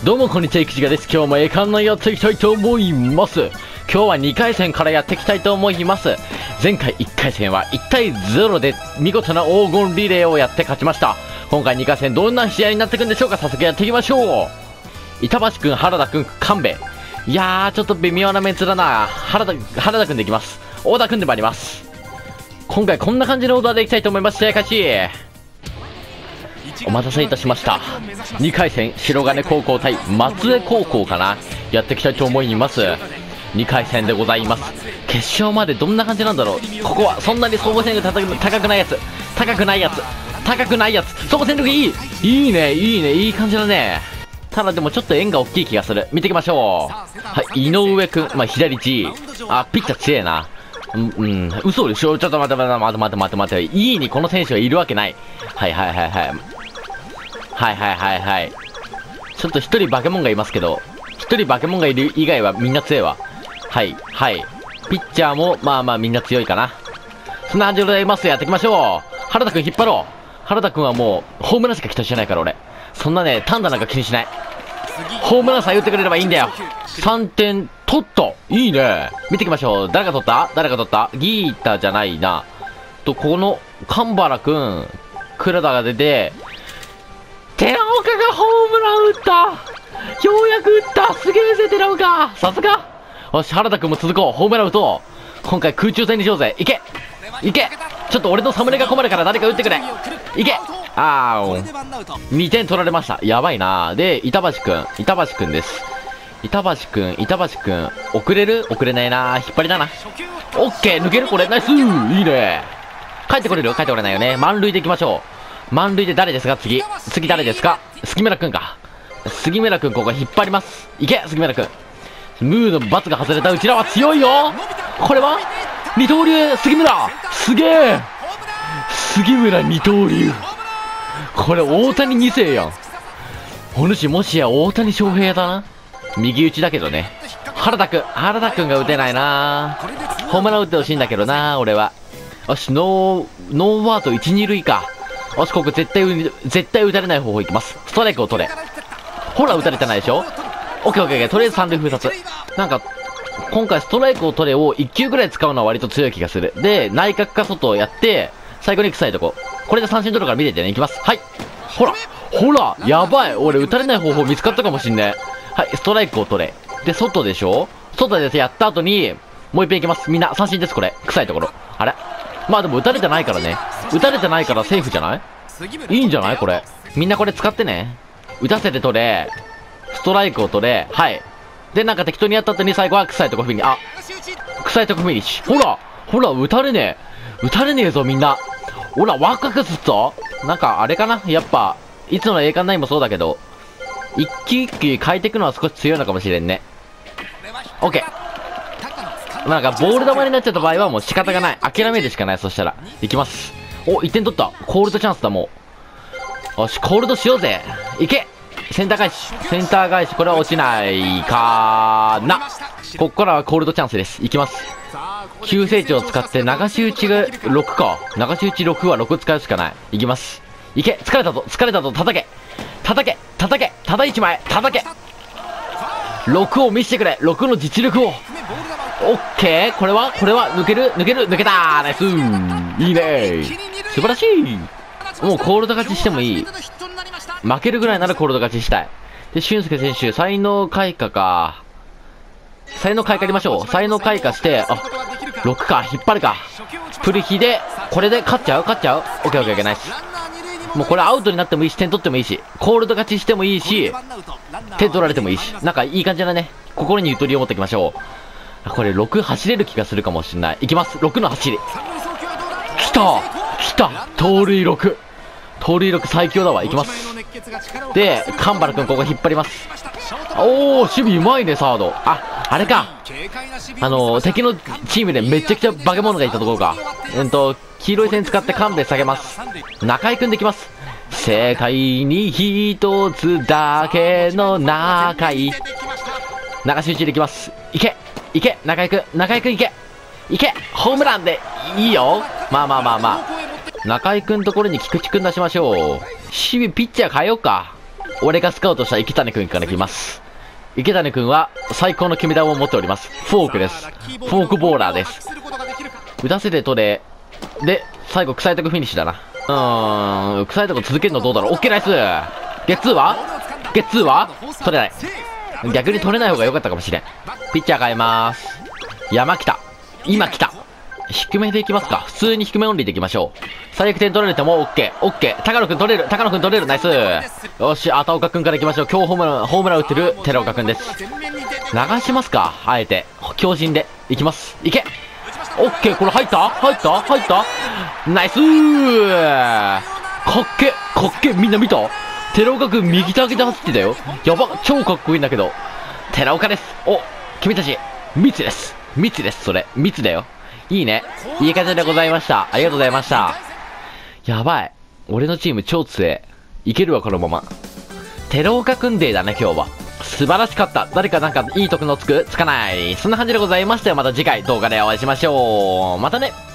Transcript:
どうもこんにちは、いくちがです。今日も栄冠のやっていきたいと思います。今日は2回戦からやっていきたいと思います。前回1回戦は1対0で見事な黄金リレーをやって勝ちました。今回2回戦どんな試合になっていくんでしょうか。早速やっていきましょう。板橋くん、原田くん、神戸。いやー、ちょっと微妙なメンツだな。原田くんでいきます。大田くんでもあります。今回こんな感じのオーダーでいきたいと思います。試合開始。お待たせいたしました。2回戦、白金高校対松江高校かな、やっていきたいと思います。2回戦でございます。決勝までどんな感じなんだろう。ここはそんなに総合戦力高くないやつ、高くないやつ、総合戦力いいね、いい感じだね。ただでもちょっと円が大きい気がする。見ていきましょう。はい、井上くん、左 G。あ、ピッチャー強えな。嘘でしょ。ちょっと待て。いいにこの選手がいるわけない。はい。ちょっと一人化け物がいますけど、一人化け物がいる以外はみんな強いわ。はい。ピッチャーもまあみんな強いかな。そんな感じでございます。やっていきましょう。原田くん引っ張ろう。原田くんはもう、ホームランしか期待してないから俺。そんなね、単打なんか気にしない。ホームランさえ打ってくれればいいんだよ。3点取った。いいね。見ていきましょう。誰が取ったギータじゃないな。この、神原くん、黒田が出て、寺岡がホームラン打った。ようやく打った。すげえぜ、寺岡。さすが。よし、原田くんも続こう。ホームラン打とう。今回空中戦にしようぜ。いけ。ちょっと俺のサムネが困るから誰か打ってくれ。いけ。2点取られました。やばいな。で、板橋くんです。板橋くん、遅れないな。引っ張りだな。オッケー、抜けるこれ。ナイス。いいね。帰ってこれないよね。満塁でいきましょう。満塁で誰ですか次誰ですか。杉村くんか。杉村くん、ここ引っ張ります。いけ、杉村くん。ムーの罰が外れた。うちらは強いよ。これは二刀流、杉村。すげえ。杉村二刀流。これ大谷2世やん。お主もしや大谷翔平だな。右打ちだけどね。原田くんが打てないな。ホームラン打ってほしいんだけどな、俺は。よし、ノーワード1、2塁か。よし、ここ絶対打たれない方法いきます。ストライクを取れ。ほら、打たれてないでしょ。オッケー。とりあえず3塁封殺。なんか、今回ストライクを取れを1球ぐらい使うのは割と強い気がする。で、内角か外をやって、最後に臭いとこ。これで三振取るから見ててね。いきます。はい。ほら、やばい。俺、打たれない方法見つかったかもしんねえ。はい、ストライクを取れ。で、外でしょ。外でやった後に、もう一遍いきます。みんな、三振です、これ。臭いところ。あれまあでも打たれてないからね。打たれてないからセーフじゃない？いいんじゃないこれ。みんなこれ使ってね。打たせて取れ。ストライクを取れ。はい。で、なんか適当にやった後に最後は臭いとこフィニッシュ。臭いとこフィニッシュ。ほら、打たれねえぞ、みんな。ほら、ワクワクすっぞ。なんか、あれかなやっぱ、いつの栄冠ナインもそうだけど、一球一球変えていくのは少し強いのかもしれんね。オッケー。なんか、ボール球になっちゃった場合はもう仕方がない。諦めるしかない。そしたら。いきます。お、1点取った。コールドチャンスだ、もう。よし、コールドしようぜ。いけ。センター返し。これは落ちないかな。こっからはコールドチャンスです。いきます。急成長を使って流し打ちが6か。流し打ち6は6使うしかない。いきます。いけ。疲れたぞ。叩け。叩1枚。叩け。6を見せてくれ。6の実力を。オッケー。これは抜けた。ナイス。いいね。素晴らしい。もうコールド勝ちしてもいい。負けるぐらいならコールド勝ちしたい。で、俊介選手、才能開花か。才能開花やりましょう。才能開花して、6か。引っ張るか。プリヒで、これで勝っちゃう。オッケー、ナイス。もうこれアウトになってもいいし、点取ってもいいし、コールド勝ちしてもいいし、点取られてもいいし、なんかいい感じだね。心にゆとりを持っていきましょう。これ6走れる気がするかもしれない。いきます。6の走り。来た盗塁6最強だわ。いきます。で、神原くんここ引っ張ります。守備うまいね、サード。あれか。敵のチームでめちゃくちゃ化け物がいたところか。黄色い線使って神戸下げます。中井くんできます。世界に一つだけの中井。流し打ちできます。いけ、中井くんいけ。ホームランでいいよ。まあ。中井くんところに菊池くん出しましょう。守備ピッチャー変えようか。 俺がスカウトした池谷くんからいきます。池谷くんは最高の決め球を持っております。フォークです。フォークボーラーです。打たせて取れ。で、最後、臭いとこフィニッシュだな。臭いとこ続けるのどうだろう。オッケーナイス。ゲッツーは取れない。逆に取れない方が良かったかもしれん。ピッチャー変えます。山来た。今来た。低めでいきますか。普通に低めオンリーでいきましょう。最悪点取られても OK。OK。高野くん取れる。ナイス。よし、あたおかくんからいきましょう。今日ホームラン打ってる寺岡くんです。流しますか。あえて。強靭で。いきます。いけ。OK。これ入ったナイスー。かっけ。みんな見た？寺岡くん右手上げて走ってたよ。やば。超かっこいいんだけど。寺岡です。お、君たち、密です。それ。密だよ。いいね。いい感じでございました。ありがとうございました。やばい。俺のチーム超強え。いけるわ、このまま。寺岡くんデーだね、今日は。素晴らしかった。誰かなんかいいとこのつかない。そんな感じでございましたよ。また次回動画でお会いしましょう。またね。